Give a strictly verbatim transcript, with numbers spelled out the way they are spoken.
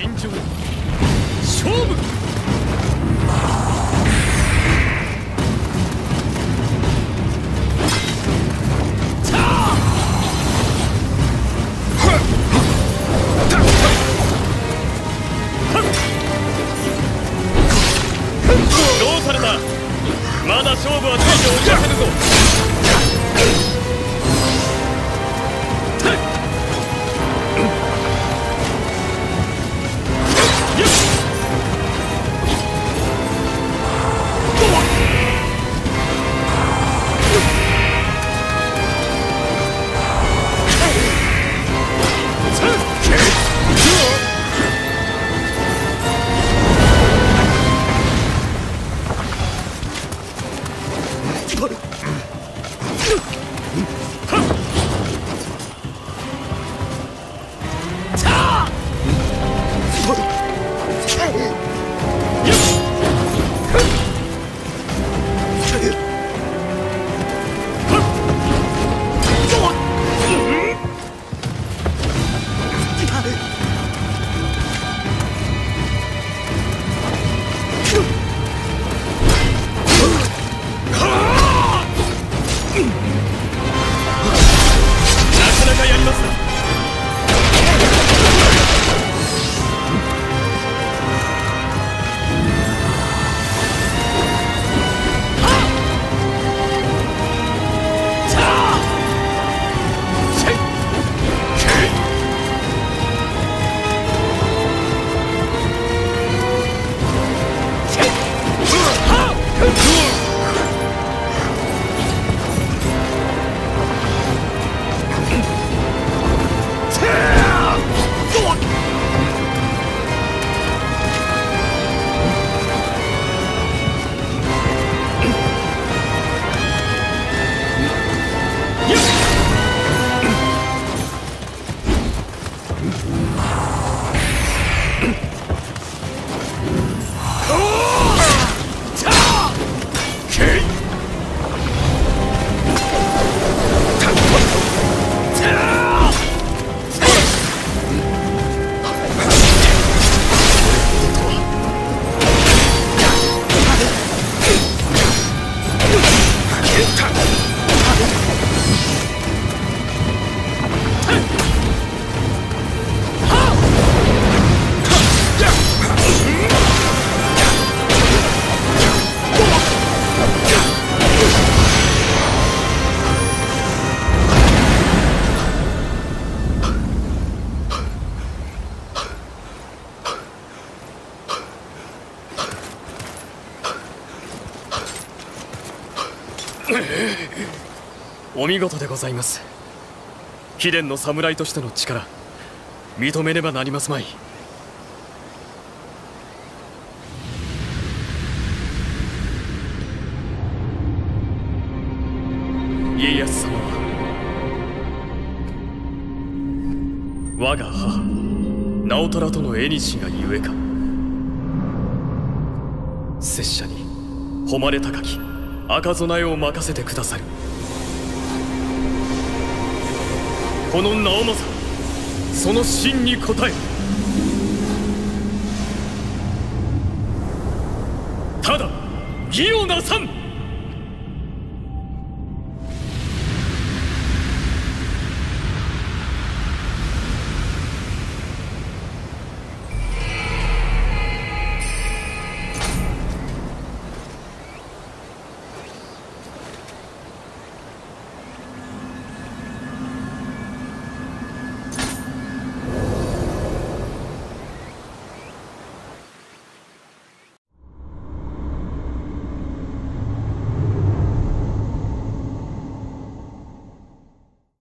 尋常に勝負。どうされた。まだ勝負はついておりませぬぞ。お見事でございます。貴殿の侍としての力、認めねばなりますまい。家康様は我が母直虎との縁がゆえか。拙者に誉れ高き赤備えを任せてくださる。この直政、その真に応え、ただ義をなさん。